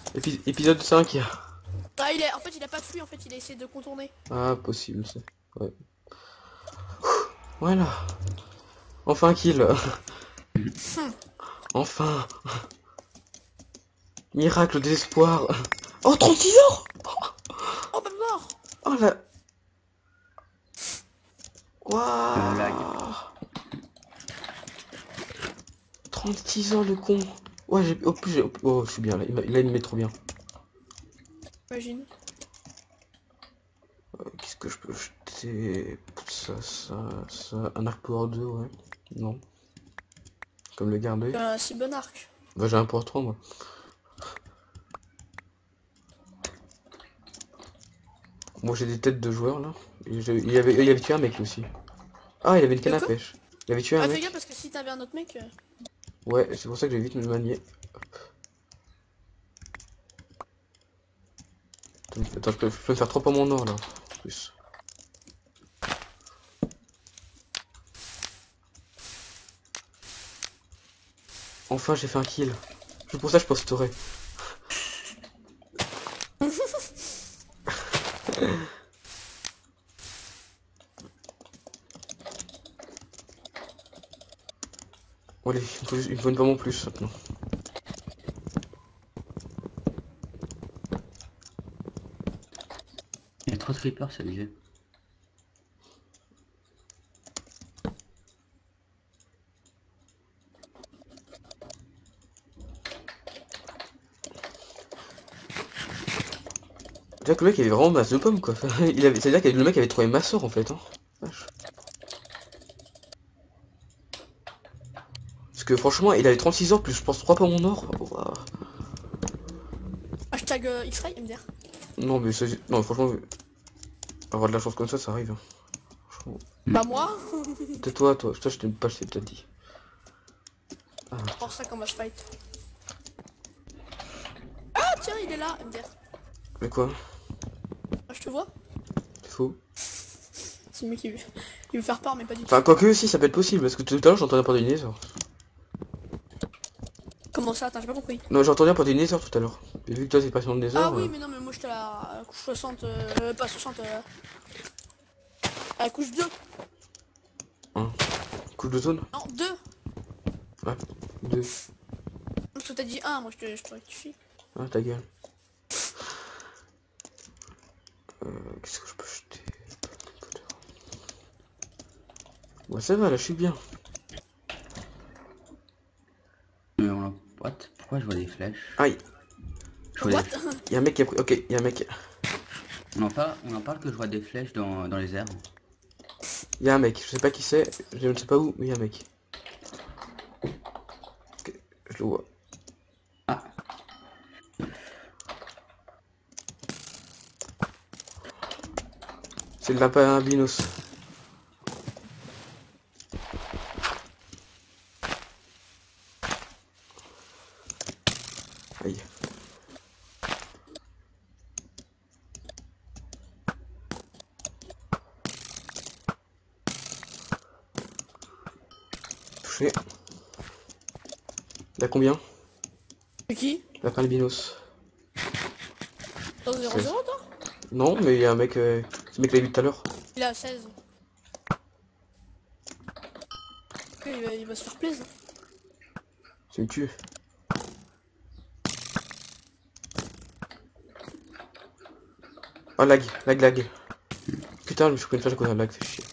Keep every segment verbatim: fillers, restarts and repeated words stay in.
Épi épisode cinq. Ah, il est... En fait, il a pas fui, en fait, il a essayé de contourner. Ah, possible, c'est. Ouais. Voilà. Enfin, kill. Hum. Enfin. Miracle, désespoir. Oh, trente-six heures. Oh, bah mort. Oh la. Le lag. Waouh. trente-six ans, le con. Ouais, j'ai. Oh, plus j'ai. Oh, je suis bien là. Il, là, il me met trop bien. Imagine. Euh, Qu'est-ce que je peux jeter? Ça, ça, ça. Un arc power deux, ouais. Non. Comme le garder. Euh, c'est bon arc. Bah, j'ai un power trois, moi. Moi, j'ai des têtes de joueurs là. Et j'ai- il y avait, il y avait tué un mec lui aussi. Ah, il avait une canne De à quoi? pêche. Il avait tué un Ah, fais mec. gaffe parce que si t'avais un autre mec. euh, Ouais, c'est pour ça que j'ai vite me manier. Attends, attends, je peux, je peux me faire trois pas mon or là. En plus. Enfin, j'ai fait un kill. C'est pour ça que je posterai. Bon, allez, il me faut, il me faut une pomme en plus maintenant. Il y a trop de creepers, c'est abusé. Déjà que le mec il avait vraiment masse de pommes quoi. Il avait, c'est-à-dire que le mec avait trouvé ma sort en fait. Hein. Vache. Parce que franchement, il avait trente-six heures plus je pense trois pas mon or. Oh, waouh. Hashtag euh, X-Ray, M D R. Non mais c'est- non franchement, avoir de la chance comme ça, ça arrive. Hein. Franchement. Bah, moi. T'es toi, toi, toi je t'aime pas, je t'ai déjà dit. Ah, C'est pour ça qu'on va se fight. Ah, tiens, il est là, M D R. mais quoi? Ah, je te vois. C'est faux. C'est le mec qui veut... il veut faire peur, mais pas du tout. Enfin, quoique si, ça peut être possible, parce que tout à l'heure j'entendais parler d'une nether. Comment ça? Attends, j'ai pas compris. Non, j'ai entendu parler d'une nether tout à l'heure. Et vu que toi t'es pas sur le nether. Ah oui, euh, mais non, mais moi j'étais à la couche soixante, euh, pas soixante, euh, à la couche deux. hein. Couche de zone? Non, deux. Ouais. Deux. Parce que t'as dit un, moi je te, je te rectifie. Ah, ta gueule. Euh, qu'est-ce que je peux jeter? Ouais, ça va, là, je suis bien. Mais on a... What? Pourquoi je vois des flèches? Aïe, Je vois What? des... y'a un mec qui a pris. Ok, y'a un mec. On en parle, on en parle que je vois des flèches dans, dans les airs. Y'a un mec, je sais pas qui c'est, je ne sais pas où, mais y'a un mec. Ok, je le vois. Ah, C'est le lapin albinos. Aïe. Touché. Il a combien? C'est qui? Lapin albinos. Dans zéro zéro toi? Non, mais il y a un mec. Euh... Ce mec l'a vu tout à l'heure. Il a seize. Ok, il va, il va se faire plaisir. C'est me tue. Oh, lag, lag, lag. Putain, je suis pris une flèche à cause d'un lag, fait chier.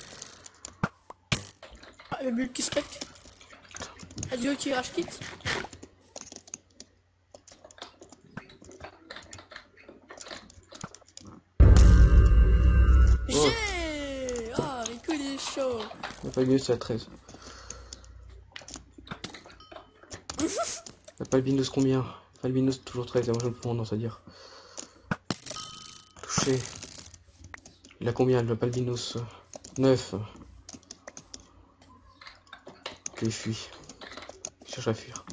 Ah, le bulle qui spec. Adieu qui rage kit. J'ai. Ah, Rico il est chaud. Lapin albinos, c'est à treize. Lapin albinos, combien? Lapin albinos, toujours treize, et moi je me prends, non, c'est-à-dire. Touché. Il a combien le Palbinos? Neuf. Ok, il fuit. Il cherche à fuir.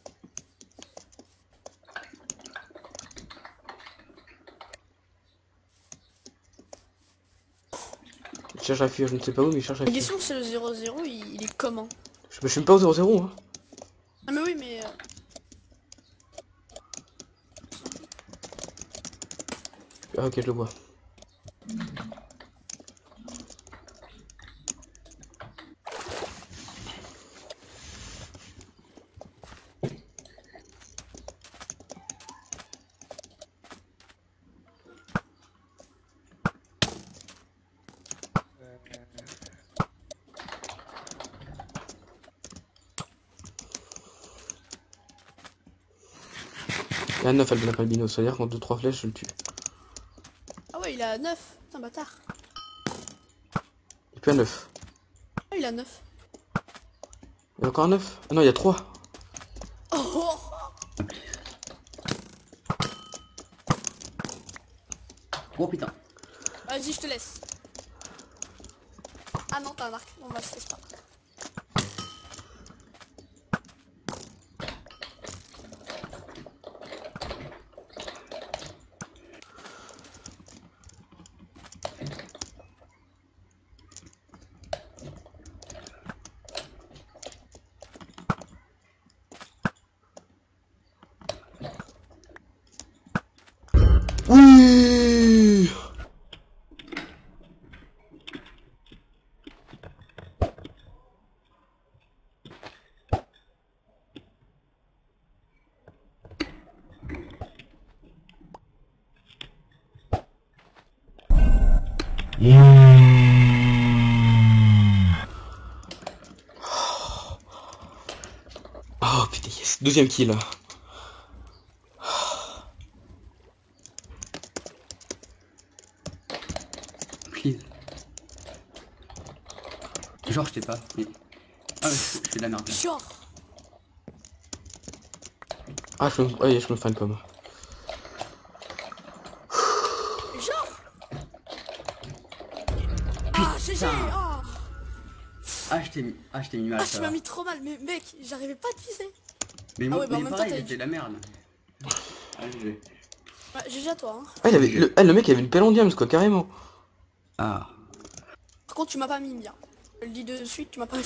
Il cherche à fuir, je ne sais pas où, mais il cherche à La fuir. question c'est le zéro zéro, il, il est comment? Je me suis même pas au zéro zéro, hein. Ah mais oui mais... euh, Ah ok, je le vois. Il y a neuf albino albino, c'est-à-dire qu'en deux trois flèches je le tue. Ah ouais, il a neuf. Putain, bâtard. Et puis un neuf. Ah, il a neuf. Il y a encore un neuf. Ah non, il y a trois. Oh, oh. Oh putain. Vas-y, je te laisse. Ah non, t'as un arc. On va se laisse pas. Oui. Oh putain, yes. Deuxième kill. Please. Genre, je t'ai pas. Mais... Ah, je, je fais de la merde. Là. Genre. Ah, je me, ouais, je me fan comme. Genre. Ah, G G. Ah, Ah, je t'ai mis, ah, je t'ai mis mal. ah Ça tu va. m'as mis trop mal. Mais mec, j'arrivais pas à te viser. Mais Ah moi, ouais, bah en mais même temps, pareil, t'as j'ai dit- fait de la merde. Ah, je vais. Ouais, G G à toi. Hein. Ah, il avait, le, ah, le mec avait une pelle en diams quoi, carrément. Ah. Par contre, tu m'as pas mis bien. Je le dis de suite, tu m'as pas mis.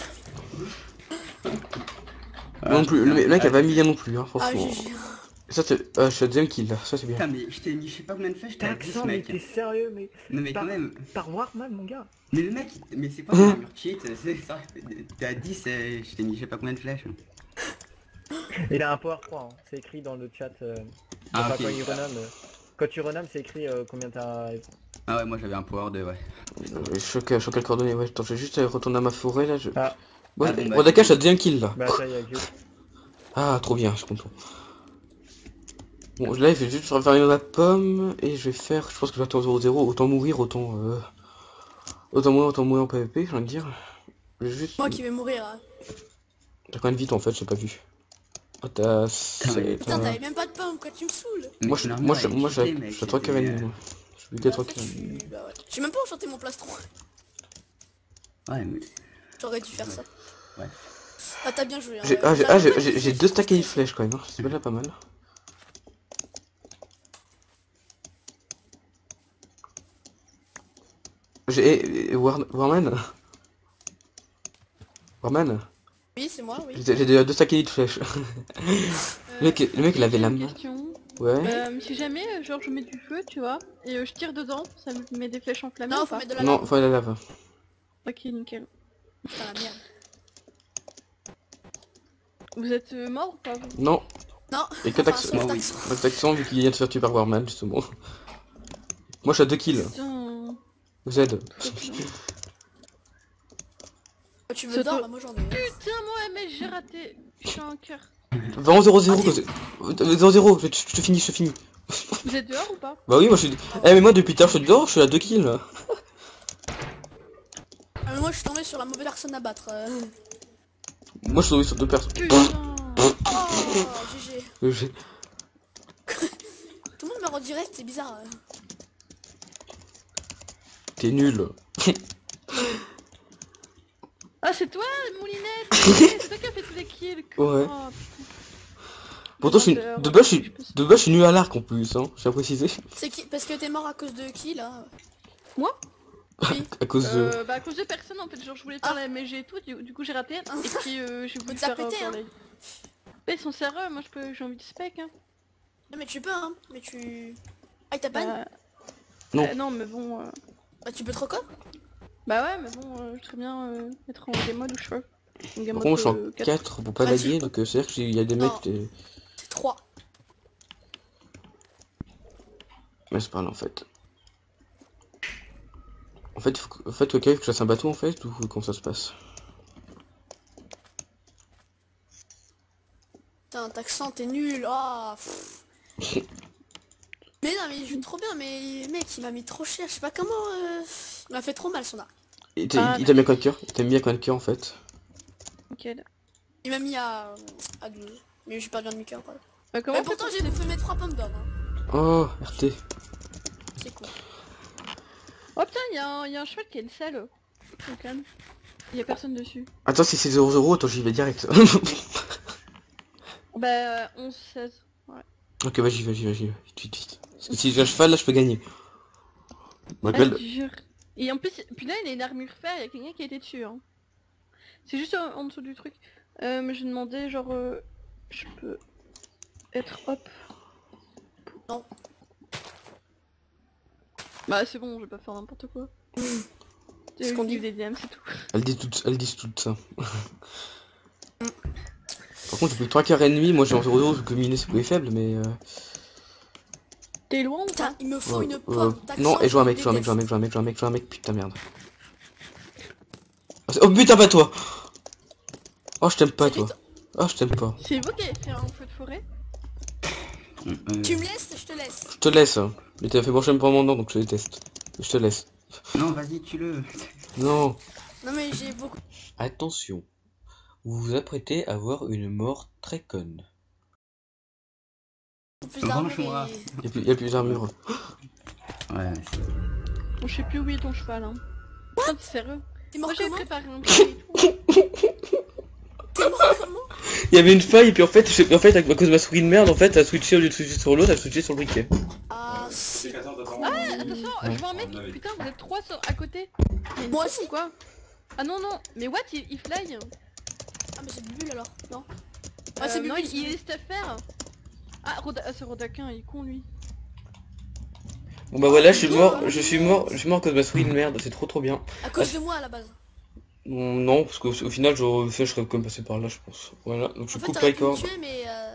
Moi non plus, le, le mec avait pas mis bien non plus, hein, Ah, franchement. G G. Ça c'est, euh, je suis à deuxième kill là, ça c'est bien. Putain, mais je t'ai mis, je sais pas combien de flèches, t'as dix Accent, mais mec. t'es sérieux, mais. Non, mais par, quand même. par Warman, mon gars. Mais le mec, il- mais c'est quoi ton armure cheat? C'est ça, t'es à dix et je t'ai mis je sais pas combien de flèches. Il a un power trois, hein. C'est écrit dans le chat. Euh, Ah, enfin, ok. quand il renomme. euh, quand tu renommes, c'est écrit euh, combien t'as. Ah ouais, moi j'avais un power de ouais. Euh, Je suis à, je suis à quelle coordonnée, ouais, attends, je vais juste aller retourner à ma forêt là. Je... Ah, Ouais, Ah, bon, bah, Rodaka, je c'est suis à deuxième kill là. bah ça y est, avec you. Ah, trop bien, je suis content. Bon, là, je vais juste refaire la pomme et je vais faire, je pense que je vais attendre zéro zéro, autant mourir, autant. Euh... Autant mourir, autant mourir en P V P, j'ai envie de dire. Je vais juste. Moi qui vais mourir. Hein. T'as quand même vite en fait, j'ai pas vu. Ah, t'as. mais- c'est- Putain, t'as- t'avais même pas de pomme, quoi, tu me saoules. Mais Moi, ton je, armure, moi, je, elle est moi, cheatée, j'ai mec, j'ai trois c'était, kills et euh, demi, moi. Je suis que Bah, en trois fait, kills je et demi. suis- bah ouais. J'ai même pas enchanté mon plastron. Ouais, mais. J'aurais dû faire ça. Ouais. Ah, t'as bien joué. Hein, J'ai ouais. ah, j'ai- ah, J'arrive j'ai- pas à j'ai- te j'ai viser, deux j'étais stacks et une stressé. flèche quand même, hein. C'est déjà pas mal. J'ai. eh, War... Warman Warman Oui, c'est moi, oui. J'ai j'ai déjà deux stacks et une flèche. Le mec, le mec il avait la une main. question. Ouais. Euh, si jamais, euh, genre, je mets du feu, tu vois, et euh, je tire dedans, ça me met des flèches enflammées Non, ou faut pas? mettre de la Non, lave. faut aller à la lave. Ok, nickel. Putain, la merde. Vous êtes euh, mort ou pas vous? Non, Non, et que enfin, t'accent. sauf Moi, oui. t'accent. Notre accent vu qu'il vient de se faire tuer par Warman justement. Moi je suis à deux kills. Putain. Z. Tu veux C'est d'or, toi. bah moi j'en ai. Putain, moi, mais j'ai raté. Je suis un cœur. Vraiment zéro zéro. Ah, zéro zéro, je, je te finis, je te finis. Vous êtes dehors ou pas? Bah oui, moi je suis. Eh, mais moi depuis tard je suis dehors, je suis à deux kills. Ah, mais moi je suis tombé sur la mauvaise personne à battre. euh. Moi je suis tombé sur deux personnes. Putain. Oh, G G. J'ai- Tout le monde me rend direct, c'est bizarre. euh. T'es nul. Ah, c'est toi, Moulinette. C'est toi qui as fait tous les kills. Ouais. Oh, putain. Pourtant je suis. Menteur. De base je suis. De base je suis nul à l'arc en plus, hein. J'ai précisé. C'est qui? Parce que t'es mort à cause de qui là? Moi Oui. À cause de. euh, Bah, à cause de personne en fait. Genre, je voulais faire Ah. la M G et tout, du, du coup, j'ai raté. Et puis, euh, j'ai voulu Mais t'as faire. pété, euh, hein. pour les- Mais ils sont sérieux, moi je peux, j'ai envie de spec. Hein. Non, mais tu peux, hein. Mais tu. Ah, il t'a ban? Bah, Non. Euh, non, mais bon. euh, Bah, tu peux trop quoi? Bah ouais, mais bon, euh, je très bien euh, être en game mode ou je sais pas. En game Par mode contre, je suis en euh, quatre. quatre pour pas Bah, tu- laguer, donc euh, c'est-à-dire qu'il y a des Non. mecs. Des... C'est trois. Mais c'est pas là en fait. En fait, il faut que... en fait, ok, que je fasse un bateau en fait, ou comment ça se passe? Putain, t'accent, t'es nul. Ah. pff. Mais non, mais il joue trop bien, mais mec, il m'a mis trop cher. Je sais pas comment. euh, Il m'a fait trop mal son art. Il t'a Ah, il t'a mis à combien de cœur? Il t'a mis à combien de cœur en fait? Nickel. Il m'a mis à, à douze. Mais j'ai perdu un demi-cœur. Voilà. Bah, comment Mais on fait pourtant, pour- j'ai fait mes trois pommes d'or. Hein. Oh, R T. C'est cool. Oh putain, il y, a un- y a un cheval qui a une selle. Au calme. Il y a personne dessus. Attends, si c'est zéro zéro, attends, j'y vais direct. Bah, onze seize. Ouais. Ok, vas-y, vas-y, vas-y, vite, vite, vite. Parce que si j'ai un cheval, là, je peux gagner. Bon, Ah, je gueule. te jure. Et en plus, putain, il a une armure fer, il y a quelqu'un qui a été dessus. Hein. C'est juste en, en dessous du truc. Euh, mais j'ai demandé, genre, euh, je peux être hop. Non. Bah, c'est bon, je vais pas faire n'importe quoi. Ce qu'on dit. des D M, c'est tout. Elles disent toutes, elles disent toutes ça. Par contre, depuis trois quarts et demi, moi j'ai en zéro zéro, je peux miner c'est plus faible, mais euh... T'es loin ou Putain, pas? il me faut ouais, une euh, pomme. d'accent, non, et je vois un je mec, je vois un mec, je vois un déteste. mec, je vois un mec, je vois un mec, je vois un mec, putain merde. Ah, c'est- oh putain, pas toi! Oh, je t'aime pas, C'est toi. lui, Oh, je t'aime pas. C'est vous qui avez fait un feu de forêt? Euh, Tu me laisses, je te laisse. Je te laisse, hein. Mais t'as fait pencher un peu mon nom, donc je te déteste. Je te laisse. Non, vas-y, tue-le. Non. Non, mais j'ai beaucoup. Attention. Vous vous apprêtez à voir une mort très conne. plus d'armure Revanche-moi. et... Y'a plus, y a plus d'armure. Ouais, c'est... Bon, je sais plus où est ton cheval, hein. Putain, t'es sérieux? T'es mort Moi j'avais comment? préparé un truc et tout. T'es mort comment? Il y avait une faille, et puis en fait, je- en fait, à cause de ma souris de merde, en fait, elle a switché au lieu de switcher sur l'autre, elle a switché sur le briquet. Ah, c'est... Attention, je vois un mec, putain, vous êtes trois sur... à côté. Il y a une Moi fille aussi. ou quoi? Ah non, non, mais what, il, il fly? Ah, mais c'est Bubule alors, non? Euh, Ah, c'est non, Bubule. il, il est stuff faire. Ah, Roda... ah, c'est Rodaquin, il est con lui. Bon bah voilà, je suis mort, je suis mort, je suis mort à cause de ma souris de merde, c'est trop trop bien. À cause de moi à la base. Non, parce qu'au au final, je, je serais quand même passé par là, je pense. Voilà, donc je En fait, coupe le t'aurais pu me record. tuer, mais euh,